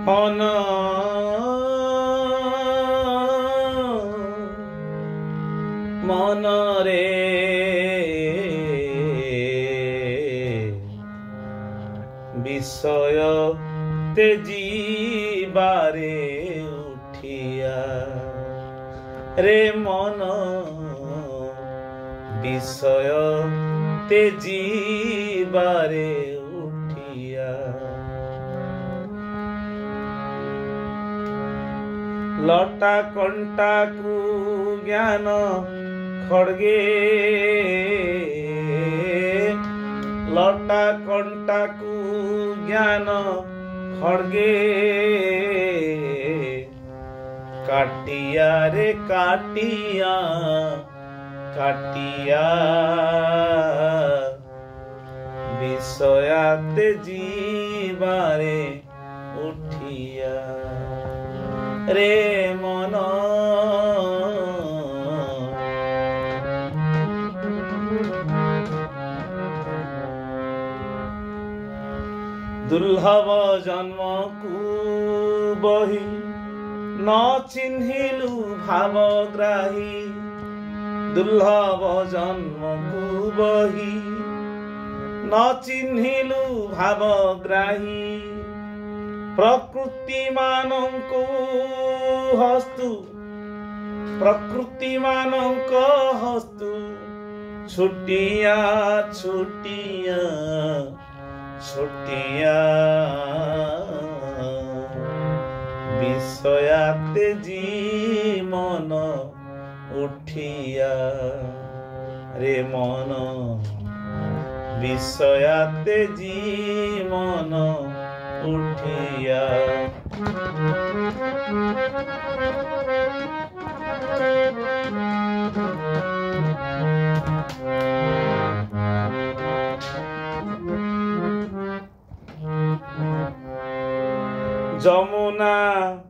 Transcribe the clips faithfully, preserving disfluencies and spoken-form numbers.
हन मन रे विषय तेजी बारे उठिया रे मन विषय तेजी बारे उठिया लटा कंटा को ज्ञान खड़गे लटा कंटा को ज्ञान खड़गे काटिया रे काटिया काटिया विषयाते जीवारे उठिया रे मन दुर्लभ जन्म को बही न चिन्हिलु भावग्राही दुर्लभ जन्म को बही न चिन्हिलु भावग्राही प्रकृति मानंको हस्तु प्रकृति मानंको हस्तु छुटिया छुटिया छुटिया विषयाते जी मन उठिया रे मन विषयाते जी मन उठिया जमुना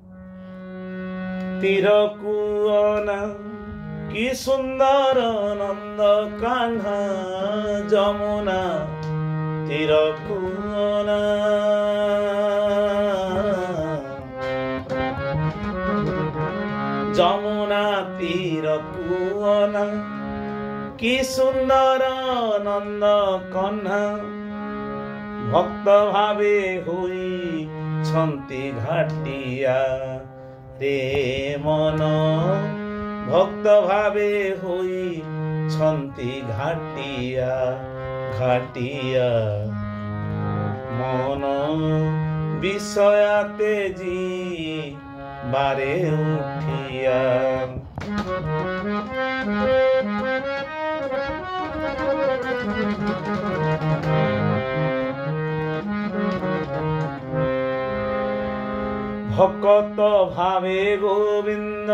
तीर कुआना कि सुंदर नंद कान्हा जमुना तीर कुआना जमुना तीर कुआना कि सुंदर नंद कान्हा भक्त भावे हुई छंती घाटिया रे मन भक्त भावे हुई छंती घाटिया घाटिया मन विषयाते जी बारे उठिया भक्त भावे गोविंद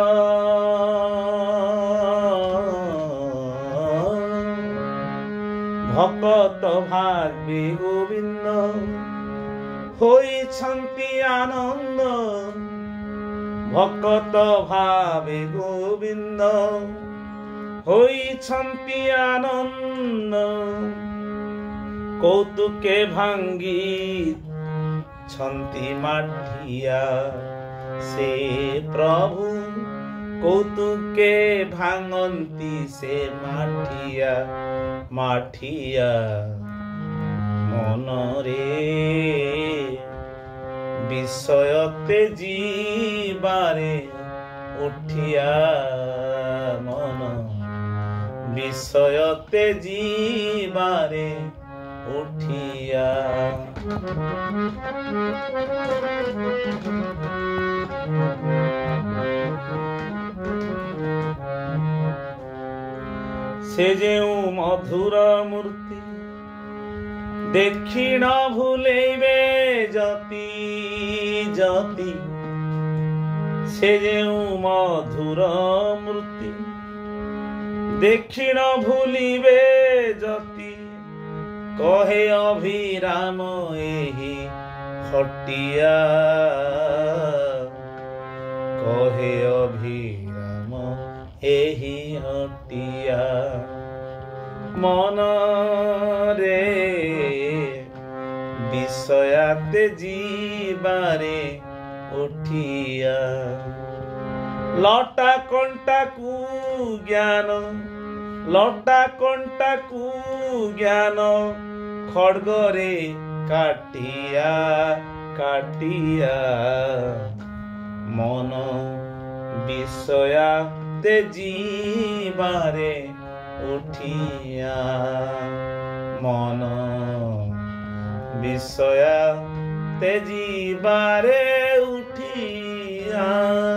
भक्त भावे गोविंद होई छंती आनंद भक्त भावे गोविंद होई छंती आनंद कौतुके भांगी छंती माठिया से प्रभु कौतुके भांगंती से माठिया माठिया मन रे विषयते जीवारे उठिया मन विषयते जीवारे उठिया से जेउ मधुर मूर्ति देखी न भूलेबे जति जति से जेउ मधुर मूर्ति देखी न भूलिबे जति कहे अभिराम एही खटिया कहे अभिराम एही हटिया मन रे विषयाते जीवारे उठिया लटा कंटा कु ज्ञान लटा कंटा कु ज्ञान खड्गरे काटिया काटिया मन विषया तेजीबारे उठिया मन विषया तेजीबारे उठिया।